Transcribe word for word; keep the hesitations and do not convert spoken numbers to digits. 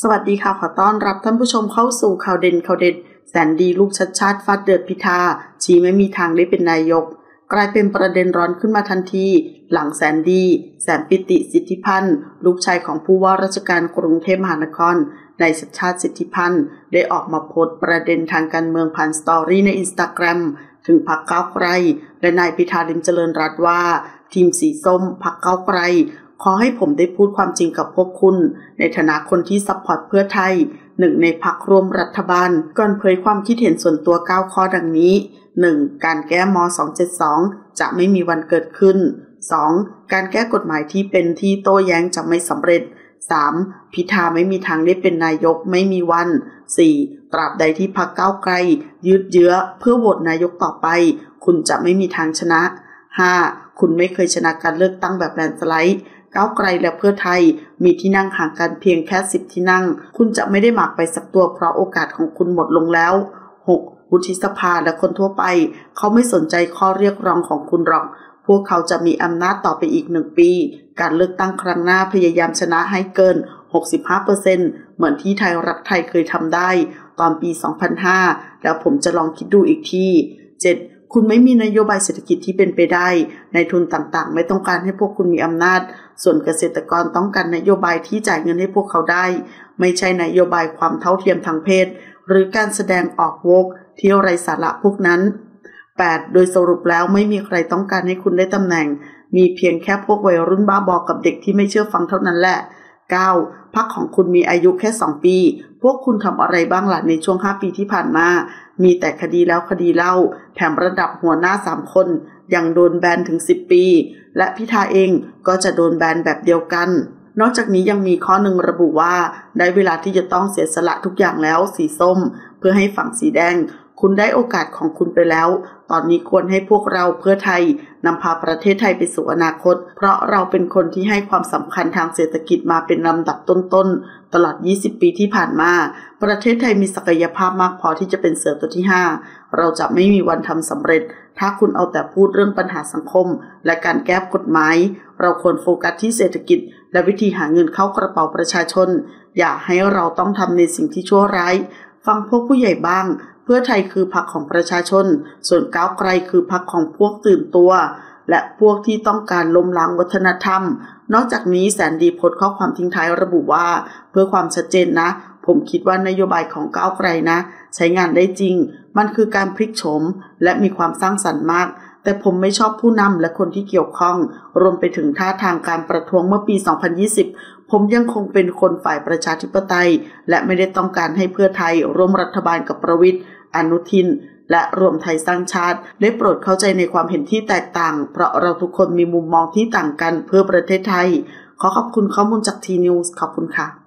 สวัสดีค่ะขอต้อนรับท่านผู้ชมเข้าสู่ข่าวเด่นข่าวเด็ดแสนดีลูกชัดชาติฟาดเดือดพิธาชี้ไม่มีทางได้เป็นนายกกลายเป็นประเด็นร้อนขึ้นมาทันทีหลังแสนดีแสนปิติสิทธิพันธ์ลูกชายของผู้ว่าราชการกรุงเทพมหานครนายชัดชาติสิทธิพันธ์ได้ออกมาโพสต์ประเด็นทางการเมืองผ่านสตอรี่ใน Instagram ถึงพรรคก้าวไกลและนายพิธาลิ้มเจริญรัตน์ว่าทีมสีส้มพรรคก้าวไกลขอให้ผมได้พูดความจริงกับพวกคุณในฐานะคนที่ซัพพอร์ตเพื่อไทยหนึ่งในพรรคร่วมรัฐบาลก่อนเผยความคิดเห็นส่วนตัวเก้าข้อดังนี้ หนึ่ง. การแก้มสองเจ็ดสองจะไม่มีวันเกิดขึ้น สอง. การแก้กฎหมายที่เป็นที่โต้แย้งจะไม่สำเร็จ สาม. พิธาไม่มีทางได้เป็นนายกไม่มีวัน สี่. ตราบใดที่พรรคก้าวไกลยืดเยื้อเพื่อโหวตนายกต่อไปคุณจะไม่มีทางชนะ ห้า. คุณไม่เคยชนะการเลือกตั้งแบบแลนด์สไลด์ก้าวไกลและเพื่อไทยมีที่นั่งห่างกันเพียงแค่สิบที่นั่งคุณจะไม่ได้หมากไปสักตัวเพราะโอกาสของคุณหมดลงแล้ว หก. วุฒิสภาและคนทั่วไปเขาไม่สนใจข้อเรียกร้องของคุณหรอกพวกเขาจะมีอำนาจต่อไปอีกหนึ่งปีการเลือกตั้งครั้งหน้าพยายามชนะให้เกิน หกสิบห้าเปอร์เซ็นต์ เหมือนที่ไทยรักไทยเคยทำได้ตอนปี สองพันห้า แล้วผมจะลองคิดดูอีกที เจ็ดคุณไม่มีนโยบายเศรษฐกิจที่เป็นไปได้นายทุนต่างๆไม่ต้องการให้พวกคุณมีอำนาจส่วนเกษตรกรต้องการนโยบายที่จ่ายเงินให้พวกเขาได้ไม่ใช่นโยบายความเท่าเทียมทางเพศหรือการแสดงออกโวกที่ไร้สาระพวกนั้น แปด. โดยสรุปแล้วไม่มีใครต้องการให้คุณได้ตำแหน่งมีเพียงแค่พวกวัยรุ่นบ้าบอกับเด็กที่ไม่เชื่อฟังเท่านั้นแหละ เก้า. พรรคของคุณมีอายุแค่สองปีพวกคุณทำอะไรบ้างล่ะในช่วงห้าปีที่ผ่านมามีแต่คดีแล้วคดีเล่าแถมระดับหัวหน้าสามคนยังโดนแบนถึงสิบปีและพิธาเองก็จะโดนแบนแบบเดียวกันนอกจากนี้ยังมีข้อหนึ่งระบุว่าได้เวลาที่จะต้องเสียสละทุกอย่างแล้วสีส้มเพื่อให้ฝั่งสีแดงคุณได้โอกาสของคุณไปแล้วตอนนี้ควรให้พวกเราเพื่อไทยนำพาประเทศไทยไปสู่อนาคตเพราะเราเป็นคนที่ให้ความสำคัญทางเศรษฐกิจมาเป็นลำดับต้นๆตลอดยี่สิบปีที่ผ่านมาประเทศไทยมีศักยภาพมากพอที่จะเป็นเสือตัวที่ห้าเราจะไม่มีวันทำสำเร็จถ้าคุณเอาแต่พูดเรื่องปัญหาสังคมและการแก้กฎหมายเราควรโฟกัสที่เศรษฐกิจและวิธีหาเงินเข้ากระเป๋าประชาชนอย่าให้เราต้องทำในสิ่งที่ชั่วร้ายฟังพวกผู้ใหญ่บ้างเพื่อไทยคือพรรคของประชาชนส่วนก้าวไกลคือพรรคของพวกตื่นตัวและพวกที่ต้องการล้มล้างวัฒนธรรมนอกจากนี้แสนดีโพสต์ข้อความทิ้งท้ายระบุว่าเพื่อความชัดเจนนะผมคิดว่านโยบายของก้าวไกลนะใช้งานได้จริงมันคือการพลิกโฉมและมีความสร้างสรรค์มากแต่ผมไม่ชอบผู้นำและคนที่เกี่ยวข้องรวมไปถึงท่าทางการประท้วงเมื่อปี สองพันยี่สิบผมยังคงเป็นคนฝ่ายประชาธิปไตยและไม่ได้ต้องการให้เพื่อไทยร่วมรัฐบาลกับประวิตรอนุทินและรวมไทยสร้างชาติได้โปรดเข้าใจในความเห็นที่แตกต่างเพราะเราทุกคนมีมุมมองที่ต่างกันเพื่อประเทศไทยขอขอบคุณข้อมูลจากทีนิวส์ขอบคุณค่ะ